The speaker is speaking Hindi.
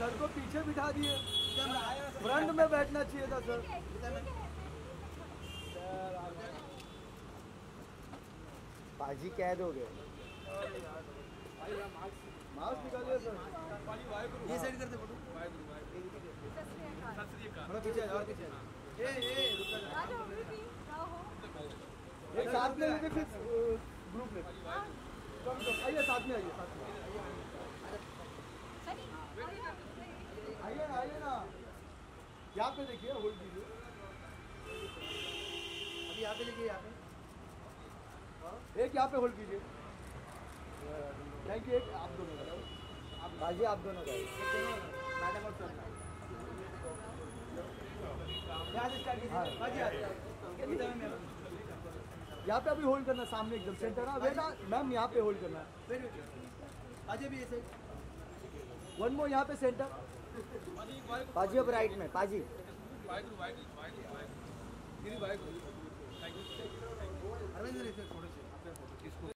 सर को पीछे बिठा दिए, फ्रंट में बैठना चाहिए था सर। पाजी कैद हो गए। मास्क निकालिए सर। ये साइड करते फोटो। थोड़ा पीछे और पीछे। एक साथ में लेके फिर ग्रुप में आइए, साथ में आइए, साथ में आइए ना। यहाँ पे देखिए, होल्ड कीजिए अभी यहाँ पे देखिए, यहाँ पे एक यहाँ पे होल्ड कीजिए। Thank you. एक आप दोनों का, बाजी आप दोनों का मैडम और सर यहाँ पे अभी होल्ड करना, सामने एकदम सेंटर ना बेटा मैम, यहाँ पे होल्ड करना। अजय भी ऐसे वन मोर यहाँ पे सेंटर। पाजी अब राइट में। पाजी अरविंद थोड़े से